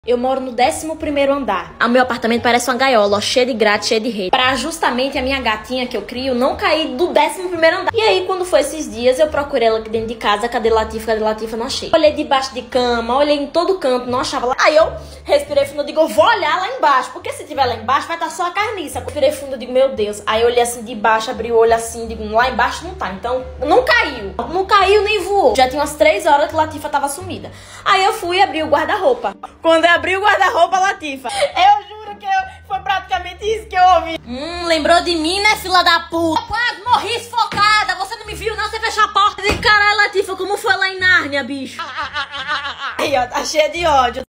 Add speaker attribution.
Speaker 1: Eu moro no 11º andar. O meu apartamento parece uma gaiola, ó, cheia de grade, cheia de rede. Pra justamente a minha gatinha que eu crio não cair do 11º andar. E aí, quando foi esses dias, eu procurei ela aqui dentro de casa. Cadê Latifa? Não achei. Olhei debaixo de cama, olhei em todo canto, não achava lá. Aí eu respirei fundo, eu digo, eu vou olhar lá embaixo. Porque se tiver lá embaixo, vai estar só a carniça. Eu respirei fundo, eu digo, meu Deus. Aí eu olhei assim de baixo, abri o olho assim, digo, lá embaixo não tá. Então, não caiu. Não caiu, nem voou. Já tinha umas 3 horas que Latifa tava sumida. Aí eu fui abrir o guarda-roupa. Quando eu abri o guarda-roupa, Latifa, eu juro que foi praticamente isso que eu ouvi. Lembrou de mim, né, fila da puta? Eu quase morri sufocada. Você não me viu, não? Você fechou a porta. E caralho, Latifa, como foi lá em Nárnia, bicho? Aí, ó, tá cheia de ódio.